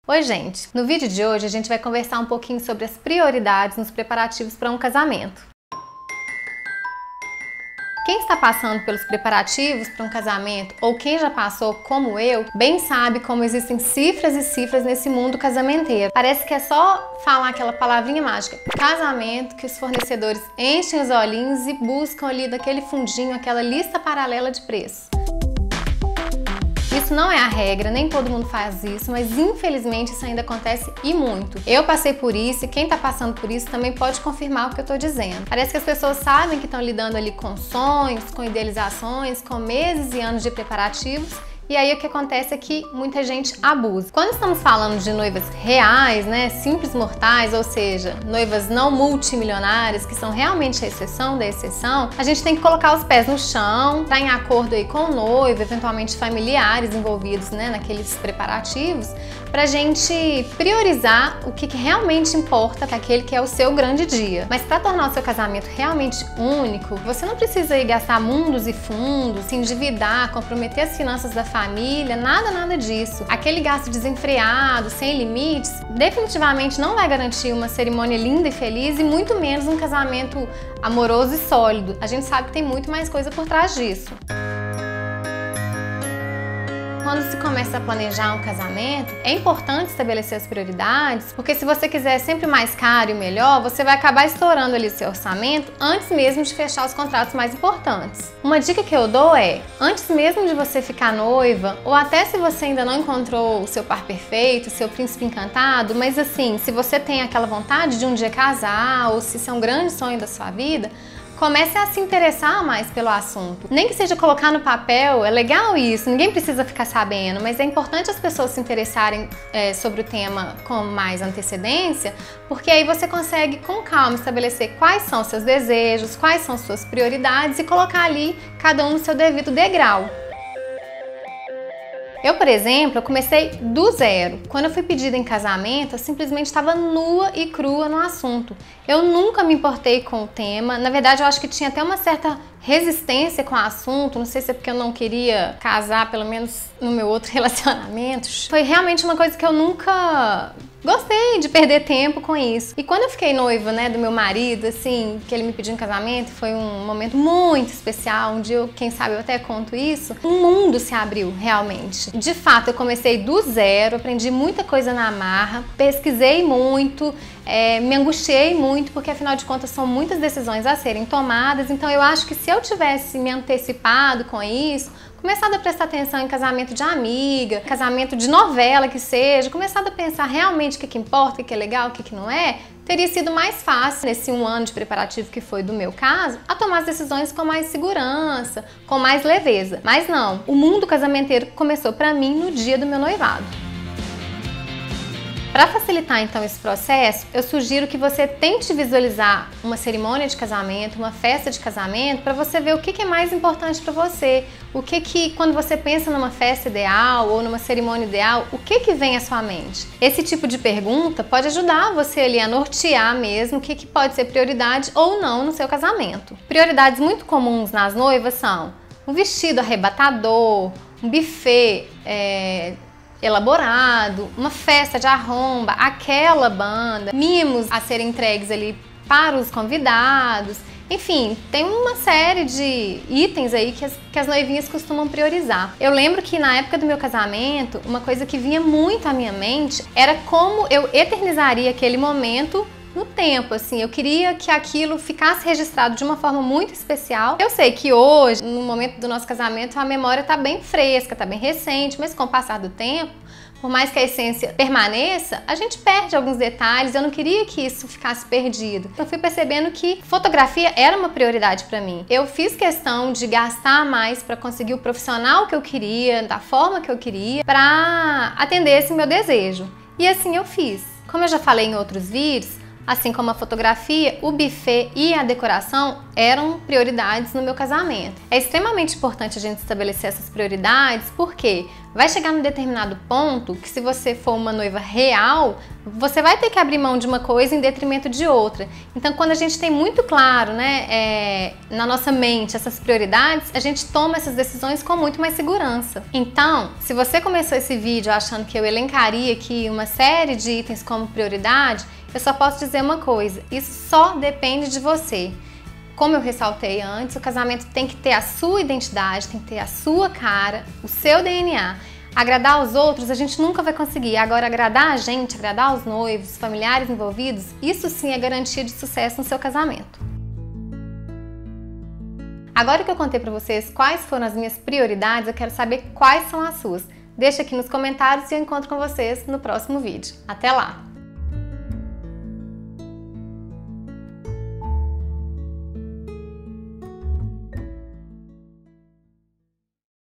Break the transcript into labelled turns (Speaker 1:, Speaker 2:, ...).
Speaker 1: Oi gente, no vídeo de hoje a gente vai conversar um pouquinho sobre as prioridades nos preparativos para um casamento. Quem está passando pelos preparativos para um casamento ou quem já passou como eu, bem sabe como existem cifras e cifras nesse mundo casamenteiro. Parece que é só falar aquela palavrinha mágica, casamento, que os fornecedores enchem os olhinhos e buscam ali daquele fundinho, aquela lista paralela de preço. Isso não é a regra, nem todo mundo faz isso, mas infelizmente isso ainda acontece e muito. Eu passei por isso e quem está passando por isso também pode confirmar o que eu estou dizendo. Parece que as pessoas sabem que estão lidando ali com sonhos, com idealizações, com meses e anos de preparativos. E aí o que acontece é que muita gente abusa. Quando estamos falando de noivas reais, né, simples mortais, ou seja, noivas não multimilionárias, que são realmente a exceção da exceção, a gente tem que colocar os pés no chão, estar em acordo aí com o noivo, eventualmente familiares envolvidos, né, naqueles preparativos, pra gente priorizar o que realmente importa para aquele que é o seu grande dia. Mas para tornar o seu casamento realmente único, você não precisa ir gastar mundos e fundos, se endividar, comprometer as finanças da família, nada disso. Aquele gasto desenfreado, sem limites, definitivamente não vai garantir uma cerimônia linda e feliz e muito menos um casamento amoroso e sólido. A gente sabe que tem muito mais coisa por trás disso. Quando se começa a planejar um casamento, é importante estabelecer as prioridades, porque se você quiser sempre mais caro e melhor, você vai acabar estourando ali seu orçamento antes mesmo de fechar os contratos mais importantes. Uma dica que eu dou é, antes mesmo de você ficar noiva, ou até se você ainda não encontrou o seu par perfeito, o seu príncipe encantado, mas assim, se você tem aquela vontade de um dia casar, ou se isso é um grande sonho da sua vida, comece a se interessar mais pelo assunto. Nem que seja colocar no papel, é legal isso, ninguém precisa ficar sabendo, mas é importante as pessoas se interessarem sobre o tema com mais antecedência, porque aí você consegue com calma estabelecer quais são seus desejos, quais são suas prioridades e colocar ali cada um no seu devido degrau. Eu, por exemplo, comecei do zero. Quando eu fui pedida em casamento, eu simplesmente estava nua e crua no assunto. Eu nunca me importei com o tema. Na verdade, eu acho que tinha até uma certa resistência com o assunto. Não sei se é porque eu não queria casar, pelo menos no meu outro relacionamento. Foi realmente uma coisa que eu nunca gostei de perder tempo com isso. E quando eu fiquei noiva, né, do meu marido, assim, que ele me pediu em casamento, foi um momento muito especial, um dia, quem sabe eu até conto isso, um mundo se abriu realmente. De fato, eu comecei do zero, aprendi muita coisa na marra, pesquisei muito, me angustiei muito, porque afinal de contas são muitas decisões a serem tomadas, então eu acho que se eu tivesse me antecipado com isso, começado a prestar atenção em casamento de amiga, casamento de novela que seja, começado a pensar realmente o que importa, o que é legal, o que não é, teria sido mais fácil, nesse 1 ano de preparativo que foi do meu caso, a tomar as decisões com mais segurança, com mais leveza. Mas não, o mundo casamenteiro começou pra mim no dia do meu noivado. Para facilitar então esse processo, eu sugiro que você tente visualizar uma cerimônia de casamento, uma festa de casamento, para você ver o que é mais importante para você, o que quando você pensa numa festa ideal ou numa cerimônia ideal, o que vem à sua mente. Esse tipo de pergunta pode ajudar você ali a nortear mesmo o que pode ser prioridade ou não no seu casamento. Prioridades muito comuns nas noivas são um vestido arrebatador, um buffet elaborado, uma festa de arromba, aquela banda, mimos a serem entregues ali para os convidados. Enfim, tem uma série de itens aí que as noivinhas costumam priorizar. Eu lembro que na época do meu casamento, uma coisa que vinha muito à minha mente era como eu eternizaria aquele momento no tempo, assim, eu queria que aquilo ficasse registrado de uma forma muito especial. Eu sei que hoje, no momento do nosso casamento, a memória tá bem fresca, tá bem recente, mas com o passar do tempo, por mais que a essência permaneça, a gente perde alguns detalhes, eu não queria que isso ficasse perdido. Eu fui percebendo que fotografia era uma prioridade para mim. Eu fiz questão de gastar mais para conseguir o profissional que eu queria, da forma que eu queria, para atender esse meu desejo. E assim eu fiz. Como eu já falei em outros vídeos, Assim como a fotografia, o buffet e a decoração eram prioridades no meu casamento. É extremamente importante a gente estabelecer essas prioridades, porque vai chegar num determinado ponto que, se você for uma noiva real, você vai ter que abrir mão de uma coisa em detrimento de outra. Então, quando a gente tem muito claro, né, na nossa mente essas prioridades, a gente toma essas decisões com muito mais segurança. Então, se você começou esse vídeo achando que eu elencaria aqui uma série de itens como prioridade, eu só posso dizer uma coisa: isso só depende de você. Como eu ressaltei antes, o casamento tem que ter a sua identidade, tem que ter a sua cara, o seu DNA. Agradar aos outros a gente nunca vai conseguir. Agora, agradar a gente, agradar os noivos, familiares envolvidos, isso sim é garantia de sucesso no seu casamento. Agora que eu contei para vocês quais foram as minhas prioridades, eu quero saber quais são as suas. Deixa aqui nos comentários e eu encontro com vocês no próximo vídeo. Até lá!